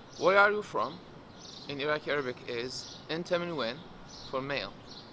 Where are you from? In Iraqi Arabic is Inta min wen for male.